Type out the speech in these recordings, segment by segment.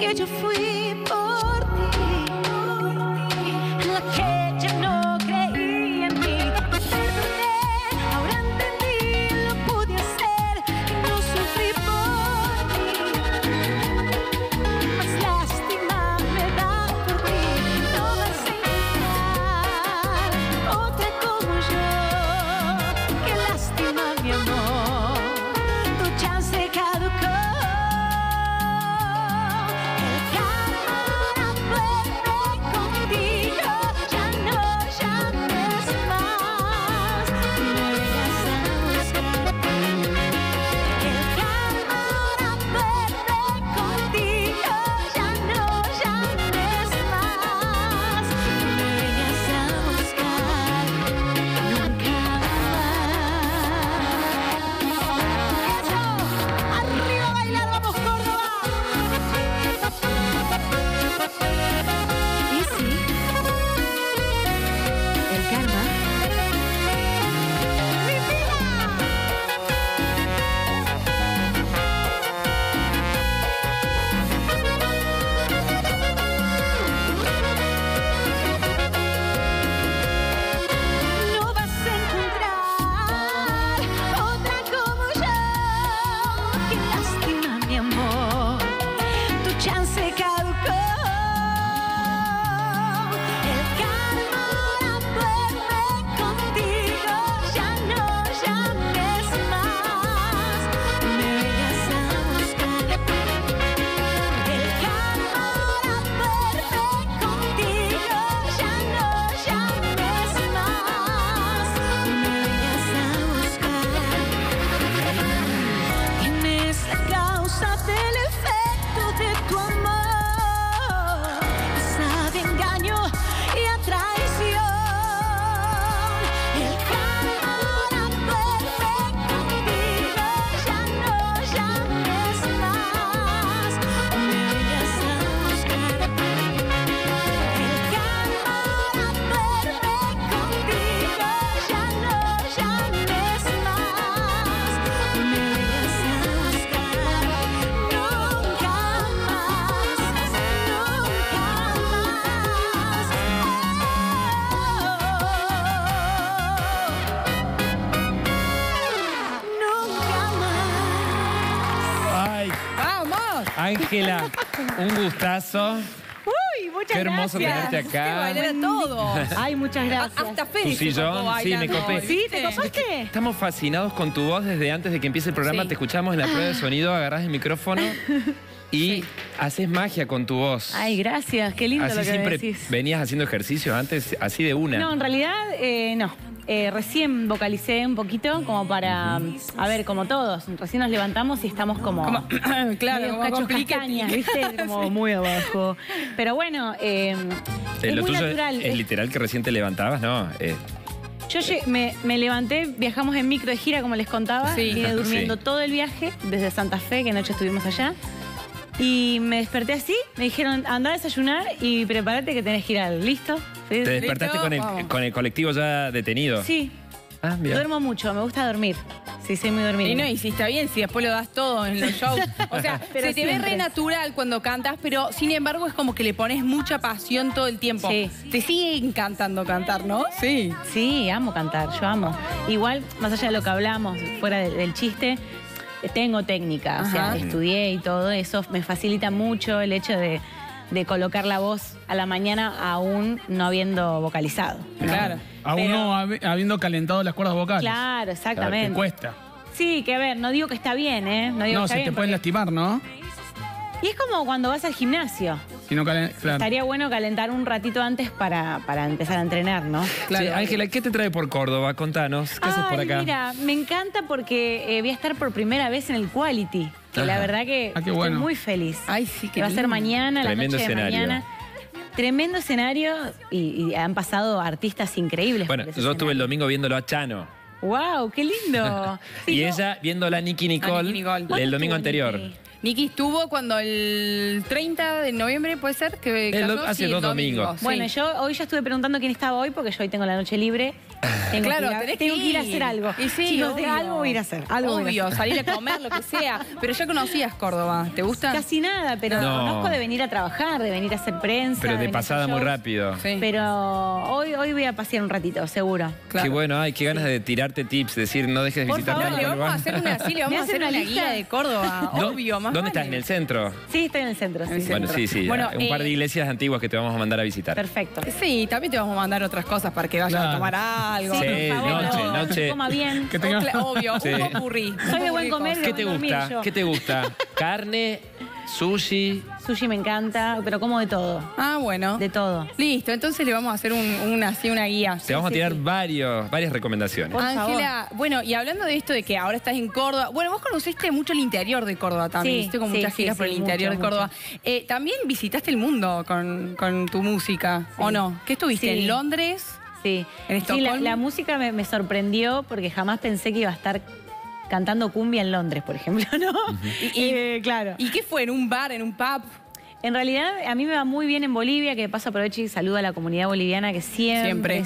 que yo fui por ti, la que ya no creía en mí. Me perdoné, ahora entendí, lo pude hacer y no sufrí por ti. Más lástima me da por ti, no vas a encontrar otra como yo. Qué lástima, mi amor, tu chance caducó. Ángela, un gustazo. Uy, muchas gracias. Qué hermoso tenerte acá. Bailar a todos. Ay, muchas gracias. Hasta Fede Tu sillón, sí, me copé. ¿Sí? ¿Te copaste? Estamos fascinados con tu voz desde antes de que empiece el programa. Sí. Te escuchamos en la prueba de sonido, agarrás el micrófono y haces magia con tu voz. Ay, gracias. Qué lindo Así lo que siempre me decís. venías haciendo ejercicios antes, así de una. No, en realidad, no. Recién vocalicé un poquito como para, a ver, como todos, recién nos levantamos y estamos como claro, medio como cachos complique. castañas, ¿viste? Como muy abajo. Pero bueno, es Lo muy tuyo natural. es literal que recién te levantabas, ¿no? Yo me levanté, viajamos en micro de gira, como les contaba. Sí. Vine durmiendo Sí. todo el viaje, desde Santa Fe, que anoche estuvimos allá. Y me desperté así, me dijeron, anda a desayunar y prepárate que tenés que ir al... ¿Listo? ¿Sí? ¿Te despertaste Vamos. con el colectivo ya detenido? Sí. Ah, bien. Duermo mucho, me gusta dormir. Sí, soy muy dormida. Y no, y si está bien, si después lo das todo en los shows. O sea, Pero se te ve siempre. re natural cuando cantas, pero sin embargo es como que le pones mucha pasión todo el tiempo. Sí. Te sigue encantando cantar, ¿no? Sí. Sí, amo cantar, yo amo. Igual, más allá de lo que hablamos, fuera del chiste, tengo técnica, o sea, Ajá. estudié y todo eso. Me facilita mucho el hecho de colocar la voz a la mañana aún no habiendo vocalizado, ¿no? Claro. Aún Pero- no habiendo calentado las cuerdas vocales. Claro, Te exactamente. cuesta. Sí, que a ver, no digo que está bien, ¿eh? No digo No, que está se te bien. pueden lastimar, ¿no? Y es como cuando vas al gimnasio. Si no claro. Estaría bueno calentar un ratito antes para empezar a entrenar, ¿no? Sí, Ángela, ¿qué te trae por Córdoba? Contanos, ¿qué haces por Ay, acá? mira, me encanta porque voy a estar por primera vez en el Quality. Que la Ajá. verdad que Ah, qué bueno. estoy muy feliz. Ay, sí, qué que va a ser lindo. mañana, Tremendo la noche de escenario. mañana. Tremendo escenario y han pasado artistas increíbles. Bueno, por ese yo estuve el escenario. domingo viéndolo a Chano. ¡Wow! ¡Qué lindo! Sí, Y yo- ella viéndola a Nicki Nicole, Nicki Nicole. el ¿Cuándo domingo estuvo anterior. Nicki? Nicky estuvo cuando el 30 de noviembre, ¿puede ser? Que casó? Hace Sí, dos el domingos. domingo, sí. Bueno, yo hoy ya estuve preguntando quién estaba hoy porque yo hoy tengo la noche libre. Tengo Claro, que ir a, tenés tengo que que ir a ir. hacer algo. Y sí, Chicos, obvio. algo voy a ir a hacer. Algo voy a ir a Obvio, hacer. salir a comer, lo que sea. Pero ya conocías Córdoba, ¿te gusta? Casi nada, pero No. conozco de venir a trabajar, de venir a hacer prensa. Pero de venir a hacer pasada muy shows. rápido. Sí. Pero hoy voy a pasear un ratito, seguro. Claro. Qué bueno, ay, qué ganas de tirarte tips, decir no dejes de Por visitar favor, tanto Le vamos a lugar. hacer una así, le vamos ¿Me a hacen hacer una una lista? guía de Córdoba, ¿Dó- obvio, más ¿Dónde vale. estás? ¿En el centro? Sí, estoy en el centro. Sí. Bueno, sí, sí. Bueno, un par de iglesias antiguas que te vamos a mandar a visitar. Perfecto. Sí, también te vamos a mandar otras cosas para que vayas a Claro. tomar algo. Sí, por favor, noche, no, noche. Coma bien. Que tenga- Obvio, Sí. un popurrí. Soy de buen comer, de ¿Qué buen te dormir gusta? yo. ¿Qué te gusta? ¿Carne? ¿Sushi? Sushi me encanta, pero como de todo. Ah, bueno. De todo. Listo, entonces le vamos a hacer una guía. Te vamos a tirar varias recomendaciones. Por Ángela, bueno, y hablando de esto de que ahora estás en Córdoba, bueno, vos conociste mucho el interior de Córdoba también, Sí, hiciste con sí, muchas sí, giras por sí, el interior mucho, de Córdoba. También visitaste el mundo con tu música, ¿o no? ¿Qué estuviste? Sí. ¿En Londres? Sí. ¿En Sí, la Estocolmo? música me sorprendió porque jamás pensé que iba a estar cantando cumbia en Londres, por ejemplo, ¿no? Claro. ¿Y qué fue? ¿En un bar, en un pub? En realidad, a mí me va muy bien en Bolivia, que de paso aprovecho y saludo a la comunidad boliviana que siempre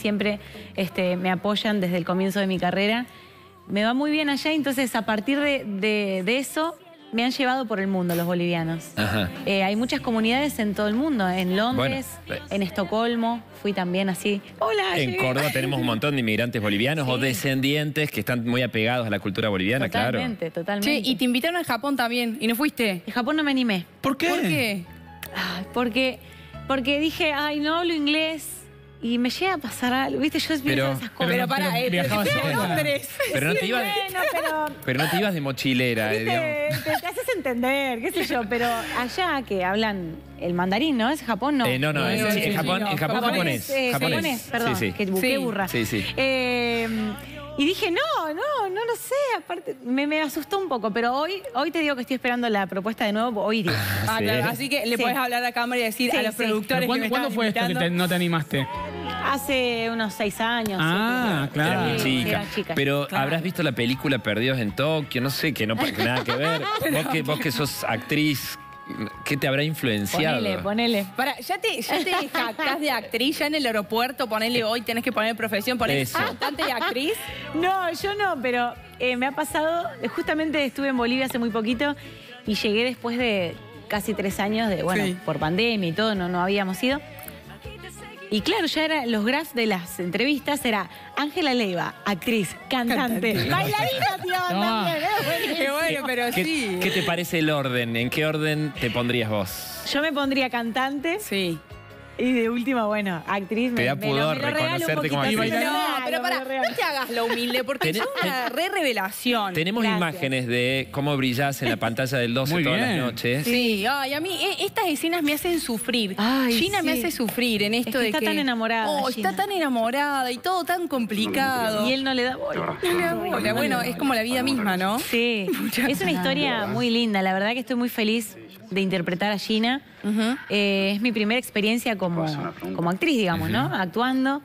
me apoyan desde el comienzo de mi carrera. Me va muy bien allá, entonces a partir de eso me han llevado por el mundo los bolivianos. Ajá. Hay muchas comunidades en todo el mundo, en Londres, Bueno, en Estocolmo, fui también así. Hola, En llegué. Córdoba tenemos un montón de inmigrantes bolivianos o Sí. descendientes que están muy apegados a la cultura boliviana, claro. Totalmente, totalmente. Che, y te invitaron a Japón también, ¿y no fuiste? En Japón no me animé. ¿Por qué? ¿Por qué? Ay, porque dije, ay, no hablo inglés y me llega a pasar algo. Viste, yo pienso Pero- esas cosas. Pero para, viajabas te fui a sola. Londres. Pero no te ibas, Bueno, pero no te ibas de mochilera, digamos. viste, te haces entender, qué sé yo, pero allá que hablan el mandarín, ¿no? ¿Es Japón? No. No, No, en sí, Japón, no, en Japón japonés. Japonés, perdón, Sí, sí. que busqué Sí. burra. Sí, sí. Y dije, no lo sé, aparte, me asustó un poco, pero hoy te digo que estoy esperando la propuesta de nuevo, hoy iré. Ah, Sí. claro, así que le Sí. podés hablar a cámara y decir Sí, a los sí. productores ¿Pero que me ¿Cuándo estaban fue esto que invitando. no te animaste? Hace unos 6 años. Ah, 7. claro. Era muy Sí, chica. era chica. Pero Claro. habrás visto la película Perdidos en Tokio, no sé, que no tiene nada que ver. Vos que sos actriz, ¿qué te habrá influenciado? Ponele. Para, ya te jactás de actriz, ya en el aeropuerto, ponele hoy, tenés que poner profesión, poner Eso. cantante y actriz. No, yo no, pero me ha pasado, justamente estuve en Bolivia hace muy poquito y llegué después de casi 3 años de, bueno, Sí. por pandemia y todo, no habíamos ido. Y claro, ya era los graphs de las entrevistas, era Ángela Leiva, actriz, cantante, bailarina, tiraban No. también. Buenísimo. Qué bueno, pero sí. ¿Qué te parece el orden? ¿En qué orden te pondrías vos? Yo me pondría cantante Sí. y de última, bueno, actriz. Te da me lo pudor regalo un reconocerte como poquito. actriz. Me lo No, regalo, pero me lo para, regalo. no te hagas lo humilde, porque Tenés- es una revelación. Tenemos Gracias. imágenes de cómo brillás en la pantalla del 12 Muy todas bien. las noches. Sí, ay, a mí estas escenas me hacen sufrir. Ay, Gina me sí. hace sufrir en esto Es que de está que... tan enamorada, Oh, Gina. está tan enamorada y todo tan complicado. Y él no le da bola. No le da bola. Bueno, es como la vida misma, ¿no? Sí, es una historia muy linda. La verdad que estoy muy feliz de interpretar a Gina. Es mi primera experiencia como actriz, digamos, ¿no? Actuando.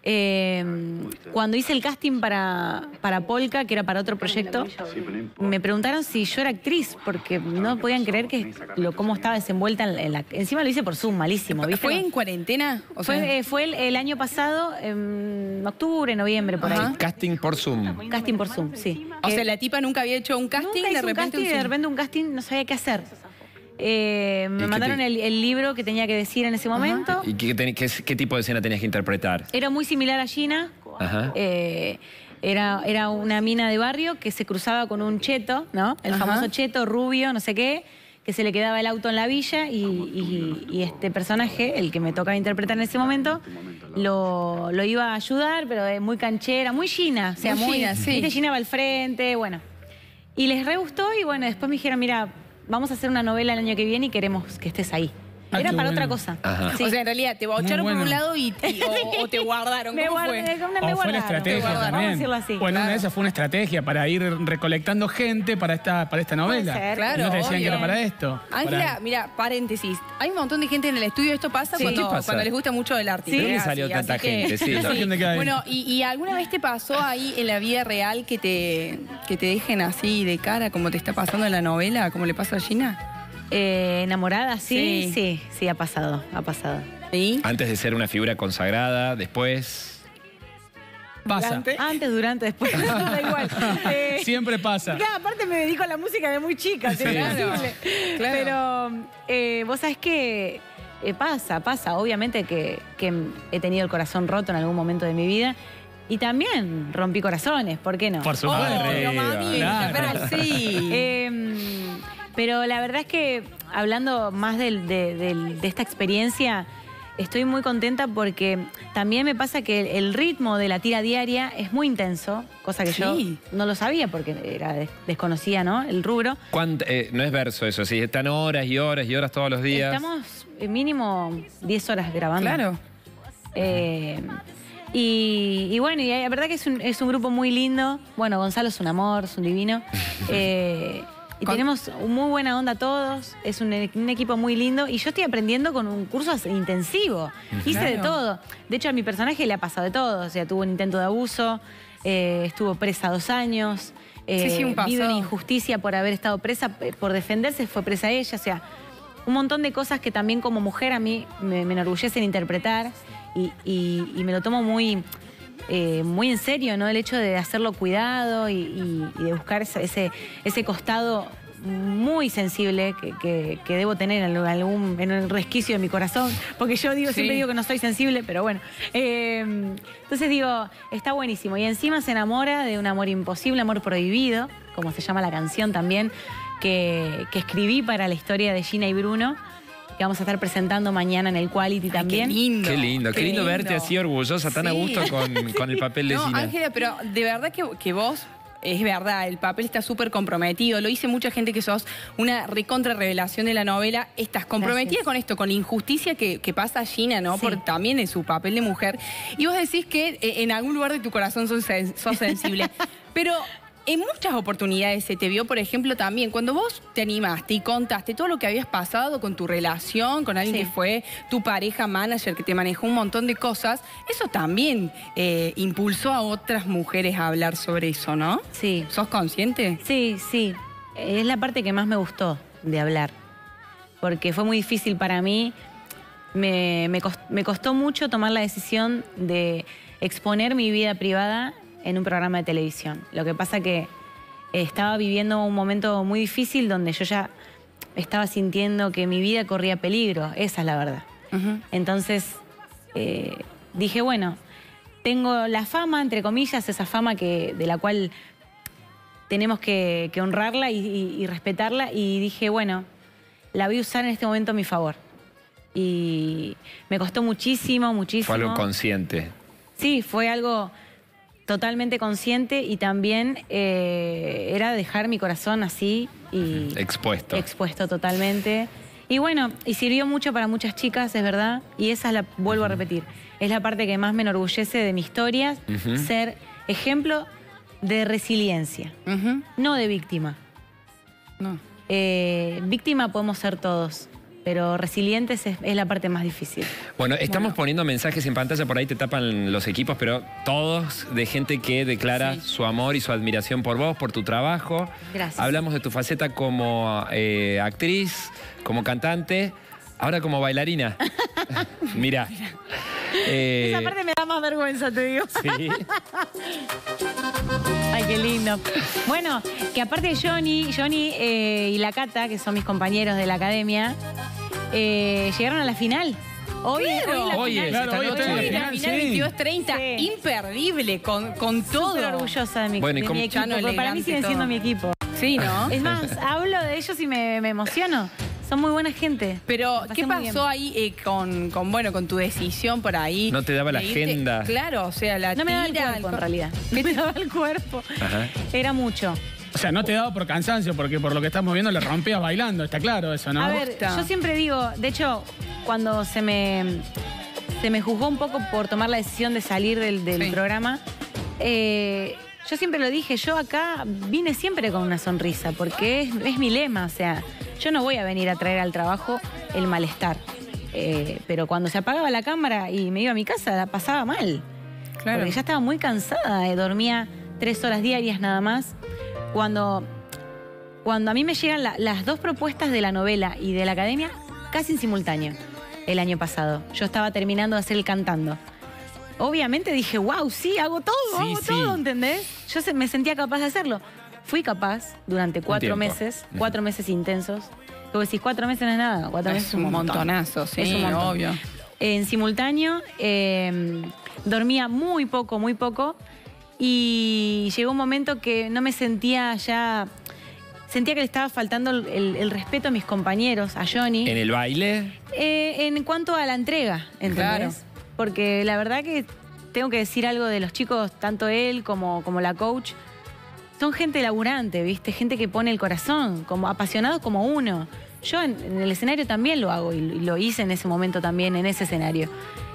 Cuando hice el casting para Polka, que era para otro proyecto, me preguntaron si yo era actriz, porque no podían creer cómo estaba desenvuelta en la... Encima lo hice por Zoom, malísimo, ¿viste? ¿Fue en cuarentena? O sea, Fue el año pasado, en octubre, noviembre, por Ajá. ahí. Casting por Zoom. Casting por Zoom, sí. o sea, la tipa nunca había hecho un casting, Nunca hice de un repente casting y de un- repente un casting no sabía qué hacer. Me qué mandaron te- el libro que tenía que decir en ese momento. ¿Y qué tipo de escena tenías que interpretar? Era muy similar a Gina. Ajá. Era una mina de barrio que se cruzaba con un cheto, ¿no? El Ajá. famoso cheto rubio, no sé qué, que se le quedaba el auto en la villa y este personaje, el que me tocaba interpretar en ese momento, lo iba a ayudar, pero muy canchera, muy Gina. O sea, Muy Gina, sí. ¿viste? Gina va al frente, bueno. Y les re gustó y bueno, después me dijeron, mira, vamos a hacer una novela el año que viene y queremos que estés ahí. Ah, Era qué para bueno. otra cosa. Ajá. Sí. O sea, en realidad te bocharon Muy por un bueno. lado o te guardaron. me ¿Cómo guardé, fue? me O fue la guardaron. estrategia guardaron. también. Vamos a decirlo así. Bueno, una de esas fue una estrategia para ir recolectando gente para esta novela. ser. Y Claro, no te decían obvio. que era para esto. Ángela, Para- mira, paréntesis. Hay un montón de gente en el estudio. Esto pasa, Sí. cuando, ¿Qué pasa? cuando les gusta mucho el arte. ¿De dónde Así, salió así tanta que- gente? Sí. Tanta gente que hay. Bueno, ¿y alguna vez te pasó ahí en la vida real que te dejen así de cara como te está pasando en la novela, como le pasa a Gina? Enamorada, sí, Sí. sí, ha pasado. ¿Sí? Antes de ser una figura consagrada, después. Pasa. Antes, durante, después, da igual. Siempre pasa. Claro, aparte me dedico a la música de muy chica, Sí. Claro. Pero vos sabés que pasa. Obviamente que he tenido el corazón roto en algún momento de mi vida. Y también rompí corazones, ¿por qué no? Por supuesto. Obvio, mamita, Claro. pero sí. Pero la verdad es que hablando más de esta experiencia, estoy muy contenta porque también me pasa que el ritmo de la tira diaria es muy intenso, cosa que yo Sí. no lo sabía porque era desconocía, ¿no? El rubro. No es verso eso, sí. Están horas y horas y horas todos los días. Estamos mínimo 10 horas grabando. Claro. Y bueno, y la verdad que es un grupo muy lindo. Bueno, Gonzalo es un amor, es un divino. Y tenemos muy buena onda todos. Es un equipo muy lindo. Y yo estoy aprendiendo con un curso intensivo. Hice de Claro. todo. De hecho, a mi personaje le ha pasado de todo. O sea, tuvo un intento de abuso, estuvo presa 2 años. Sí, un vive pasado. una injusticia por haber estado presa, por defenderse, fue presa ella. O sea, un montón de cosas que también como mujer a mí me enorgullecen interpretar. Y me lo tomo muy en serio, ¿no? El hecho de hacerlo cuidado y de buscar ese costado muy sensible que debo tener en un resquicio de mi corazón, porque yo siempre digo que no soy sensible, pero bueno. Entonces digo, está buenísimo. Y encima se enamora de un amor imposible, amor prohibido, como se llama la canción también, que escribí para la historia de Gina y Bruno, que vamos a estar presentando mañana en el Quality también. Qué lindo. Qué lindo verte así orgullosa, tan a Sí. gusto con el papel de No, Gina. Ángela, pero de verdad que vos, es verdad, el papel está súper comprometido. Lo dice mucha gente que sos una recontra revelación de la novela. Estás comprometida Gracias. con esto, con la injusticia que pasa a Gina, ¿no? Sí. Por también en su papel de mujer. Y vos decís que en algún lugar de tu corazón sos sensible. Pero en muchas oportunidades se te vio, por ejemplo, también cuando vos te animaste y contaste todo lo que habías pasado con tu relación, con alguien Sí. que fue tu pareja manager, que te manejó un montón de cosas, eso también impulsó a otras mujeres a hablar sobre eso, ¿no? Sí. ¿Sos consciente? Sí. Es la parte que más me gustó de hablar. Porque fue muy difícil para mí. Me costó mucho tomar la decisión de exponer mi vida privada en un programa de televisión. Lo que pasa que estaba viviendo un momento muy difícil donde yo ya estaba sintiendo que mi vida corría peligro. Esa es la verdad. Entonces dije, bueno, tengo la fama, entre comillas, esa fama de la cual tenemos que honrarla y respetarla. Y dije, bueno, la voy a usar en este momento a mi favor. Y me costó muchísimo. Fue algo consciente. Sí, fue algo totalmente consciente y también era dejar mi corazón así y Expuesto. totalmente. Y bueno, y sirvió mucho para muchas chicas, es verdad, y esa es vuelvo a repetir, es la parte que más me enorgullece de mi historia, ser ejemplo de resiliencia, no de víctima. No. Víctima podemos ser todos, pero resilientes es la parte más difícil. Bueno, estamos poniendo mensajes en pantalla, por ahí te tapan los equipos, pero todos de gente que declara su amor y su admiración por vos, por tu trabajo. Gracias. Hablamos de tu faceta como actriz, como cantante, ahora como bailarina. Mirá. Esa parte me da más vergüenza, te digo. Sí. Ay, qué lindo. Bueno, que aparte de Johnny y la Cata, que son mis compañeros de la academia, llegaron a la final. Hoy es la Hoy final. es, Claro, esta hoy noche. está en Hoy la la final, final sí. 22:30, Sí. imperdible, con todo. Súper orgullosa de mi, Bueno, y de con- mi equipo, Chano, porque para mí elegante, siguen siendo todo. mi equipo. Sí, ¿no? Es más, hablo de ellos y me emociono. Son muy buena gente. Pero, La pasé ¿qué muy pasó ahí con tu decisión por ahí? No te daba la de irte? agenda. Claro, o sea, la No me daba el tira, cuerpo, en realidad. No me daba el cuerpo. Ajá. Era mucho. O sea, no te daba por cansancio, porque por lo que estamos viendo le rompías bailando, está claro eso, ¿no? A ver, yo siempre digo, de hecho, cuando se me juzgó un poco por tomar la decisión de salir del programa, yo siempre lo dije, yo acá vine siempre con una sonrisa, porque es mi lema, o sea, yo no voy a venir a traer al trabajo el malestar. Pero cuando se apagaba la cámara y me iba a mi casa, la pasaba mal. Claro. Porque ya estaba muy cansada, dormía 3 horas diarias nada más. Cuando a mí me llegan las 2 propuestas de la novela y de la academia, casi en simultáneo, el año pasado. Yo estaba terminando de hacer el Cantando. Obviamente dije, wow, sí, hago todo, ¿entendés? Yo me sentía capaz de hacerlo. Fui capaz durante 4 meses, 4 meses intensos. Vos decís, 4 meses no es nada, 4 meses Es un montonazo, sí, es un montón. obvio. En simultáneo, dormía muy poco, y llegó un momento que no me sentía ya... Sentía que le estaba faltando el respeto a mis compañeros, a Johnny. ¿En el baile? En cuanto a la entrega, ¿entendés? Claro. Porque la verdad que tengo que decir algo de los chicos, tanto él como la coach. Son gente laburante, ¿viste? Gente que pone el corazón, como apasionados como uno. Yo en el escenario también lo hago y lo hice en ese momento también, en ese escenario.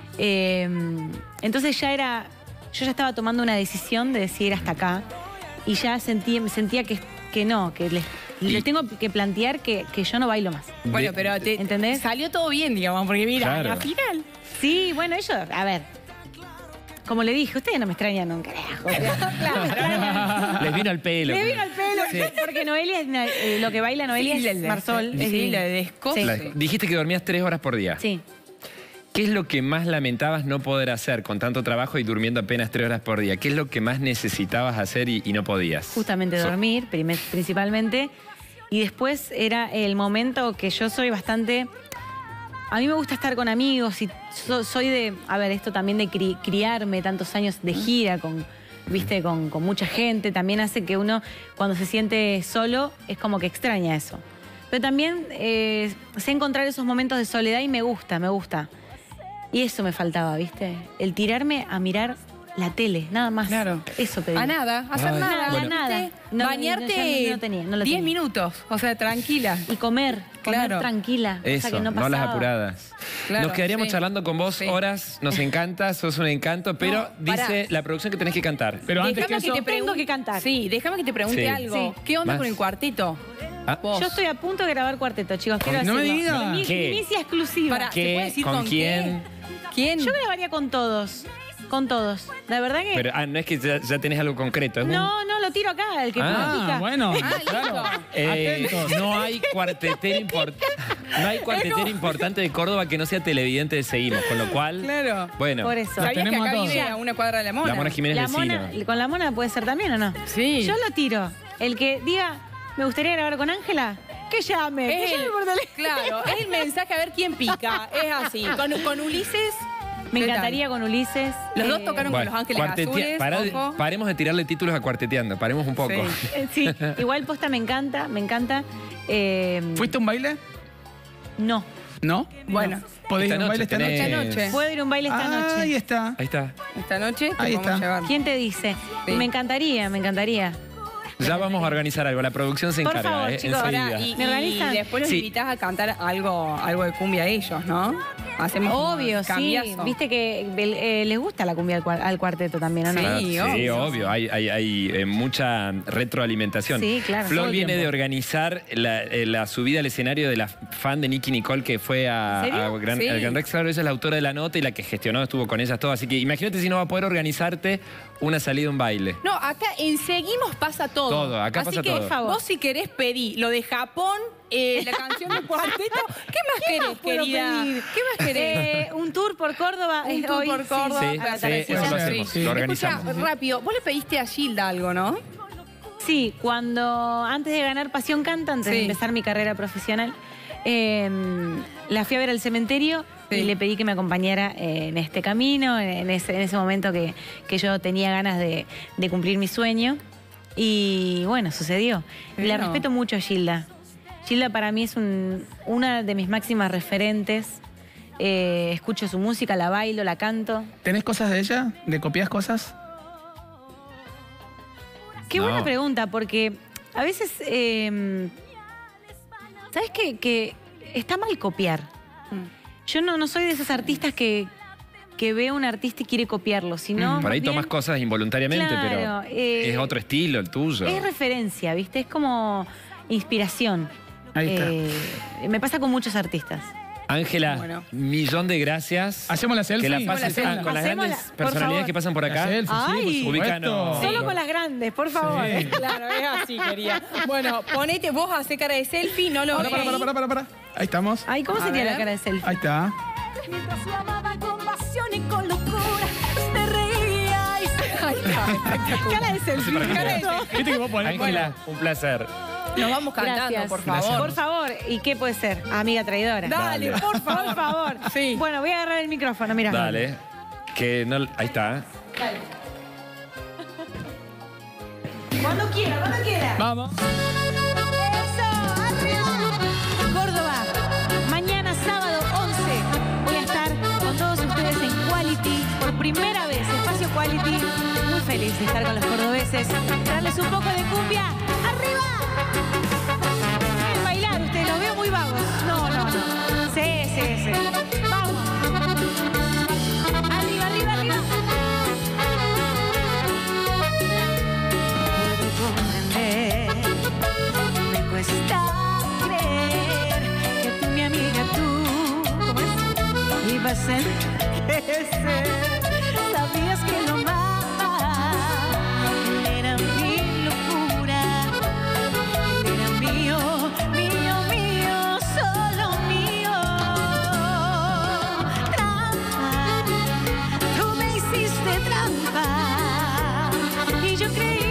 Entonces yo ya estaba tomando una decisión de decir hasta acá y ya sentía que no, que le tengo que plantear que yo no bailo más. Bueno, pero ¿entendés? Salió todo bien, digamos, porque mira, Claro. al final. Sí, bueno, ellos, a ver, como le dije, ustedes no me extrañan un carajo. Claro, me extrañan. Les vino al pelo. Le vino al pelo, Sí. porque Noelia, lo que baila Noelia es Marsol. Sí, la de Descoce. Sí. Dijiste que dormías 3 horas por día. Sí. ¿Qué es lo que más lamentabas no poder hacer con tanto trabajo y durmiendo apenas 3 horas por día? ¿Qué es lo que más necesitabas hacer y no podías? Justamente dormir, principalmente. Y después era el momento que yo soy bastante... A mí me gusta estar con amigos y soy de... A ver, esto también de criarme tantos años de gira con mucha gente, también hace que uno, cuando se siente solo, es como que extraña eso. Pero también sé encontrar esos momentos de soledad y me gusta. Y eso me faltaba, ¿viste? El tirarme a mirar la tele, nada más. Claro. Eso pedí. A nada, hacer Ay, nada. bueno. Nada. No, Bañarte yo no tenía, no lo 10 tenía. minutos, o sea, tranquila. Y comer Claro. tranquila. Eso, cosa que no no pasaba. las apuradas. Claro, Nos quedaríamos sí. charlando con vos Sí. horas, nos encanta, sos un encanto, pero No, pará. dice la producción que tenés que cantar. Pero antes que Déjame eso... te Tengo que cantar. Sí, déjame que te pregunte Sí. algo. Sí. ¿Qué onda Más. con el cuarteto? Ah, Vos. Yo estoy a punto de grabar cuarteto, chicos. Quiero No me decirlo. digas. Mi ¿Qué? primicia exclusiva. Pará, ¿se ¿Qué? puede decir ¿Con con quién? ¿Quién? Yo grabaría con todos. Con todos. La verdad que... pero no es que ya tenés algo concreto. Es No, lo tiro acá, el que pica. bueno, listo. claro. Atentos. no hay cuartetero importante de Córdoba que no sea televidente de Seguimos, con lo cual... Claro. Bueno, Por eso. ¿Sabías que tenemos a acá todos. vive a una cuadra de la Mona? la Mona Jiménez La vecino. mona, ¿con la mona puede ser también o no? Sí. Yo lo tiro. El que diga, me gustaría grabar con Ángela, que llame. Que Es llame el, por teléfono. claro, es el mensaje a ver quién pica. Es así. Con Ulises. Me ¿qué tal? encantaría con Ulises. Los dos tocaron con Bueno, Los Ángeles Azules. Ojo. paremos de tirarle títulos a Cuarteteando, paremos un poco. Sí. Sí, igual posta me encanta. ¿Fuiste a un baile? No. ¿No? Bueno, ¿Podés ir a un baile esta tenés- noche? Esta noche. Puedo ir a un baile esta noche. Ahí está. Ahí está. esta noche te Ahí podemos está. llevar. ¿Quién te dice? Sí. Me encantaría. Ya vamos a organizar algo, la producción se Por encarga, favor, chicos, enseguida. Ahora, y ¿Me organizan? después los Sí. invitás a cantar algo de cumbia a ellos, ¿no? Hacemos como Obvio, sí. cambiazo. Viste que les gusta la cumbia al cuarteto también, ¿o no? Sí. Claro, sí, obvio. obvio. Hay mucha retroalimentación. Sí, claro, todo Flor el viene tiempo. de organizar la subida al escenario de la fan de Nicki Nicole que fue ¿En serio? al Gran Rex. Claro, ella es la autora de la nota y la que gestionó, estuvo con ellas todas. Así que imagínate si no va a poder organizarte una salida, un baile. No, acá en Seguimos pasa todo. Todo, acá Así pasa que, todo. vos si querés pedir lo de Japón, la canción de cuarteto, ¿qué más querés, puedo querida? pedir? ¿Qué más querés? Un tour por Córdoba. Un es tour hoy, por Córdoba. Sí, para sí, tal eso lo cosa. hacemos, sí. lo Escuchá, organizamos. rápido, vos le pediste a Gilda algo, ¿no? Sí, antes de ganar Pasión Canta, antes de Sí. empezar mi carrera profesional, la fui a ver al cementerio Sí. y le pedí que me acompañara en este camino, en ese momento que yo tenía ganas de cumplir mi sueño. Y bueno, sucedió. Y la Bueno. respeto mucho a Gilda. Gilda para mí es una de mis máximas referentes. Escucho su música, la bailo, la canto. ¿Tenés cosas de ella? ¿Le copias cosas? Qué No. buena pregunta, porque a veces, ¿sabes qué? Que está mal copiar. Yo no soy de esas artistas que ve a un artista y quiere copiarlo, sino... Por ahí bien, tomas cosas involuntariamente, claro, pero es otro estilo el tuyo. es referencia, ¿viste? Es como inspiración. Ahí está. Me pasa con muchos artistas. Ángela, Bueno. millón de gracias. ¿Hacemos la selfie? Que la Hacemos pases selfie. con las Hacemos grandes por personalidades favor. que pasan por La acá. selfie, Ay. sí, por Ubícanos. supuesto. Solo con las grandes, por favor. Sí. Claro, es así, quería. Bueno, ponete vos a hacer cara de selfie, no lo Para. Ahí estamos. Ay, ¿cómo A sería ver. la cara de selfie? Ahí está. Mientras lo amaba con pasión y con locura, se reía y se... Ahí está, espectacular. Cara de selfie. para qué Cara de queda. selfie. Viste que vos ponés. Ángela, un placer. Nos vamos cantando, Gracias. por favor. Por favor. ¿Y qué puede ser? Amiga traidora. Dale, Dale. por favor. Por favor. Sí. Bueno, voy a agarrar el micrófono, mira. Dale. Que no, ahí está. Cuando quiera. Vamos. ¡Eso! ¡Arriba! Córdoba, mañana sábado 11 voy a estar con todos ustedes en Quality por primera vez, espacio Quality. Muy feliz de estar con los cordobeses, darles un poco de cumbia. ¡Arriba! ¿Quieren bailar ustedes? Los veo muy vagos. No. Sí. Vamos. Arriba. Puedo comprender, me cuesta creer que mi amiga tú, ¿cómo es? Ibas a envejecer. Sabías que lo amaba, él era mi locura, él era mío, solo mío. Trampa, tú me hiciste trampa y yo creí